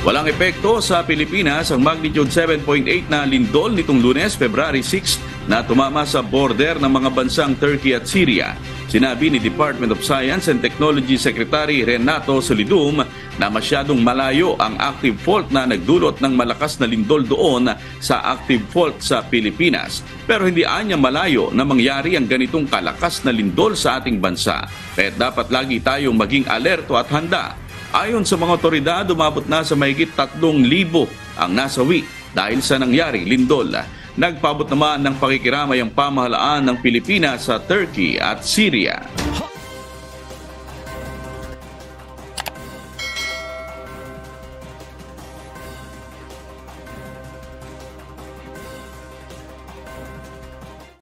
Walang epekto sa Pilipinas ang magnitude 7.8 na lindol nitong Lunes, February 6 na tumama sa border ng mga bansang Turkey at Syria. Sinabi ni Department of Science and Technology Secretary Renato Solidum na masyadong malayo ang active fault na nagdulot ng malakas na lindol doon sa active fault sa Pilipinas. Pero hindi anya malayo na mangyari ang ganitong kalakas na lindol sa ating bansa. Kaya dapat lagi tayong maging alerto at handa. Ayon sa mga otoridad, umabot na sa mahigit 3,000 ang nasawi dahil sa nangyaring lindol. Nagpaabot naman ng pakikiramay ang pamahalaan ng Pilipinas sa Turkey at Syria.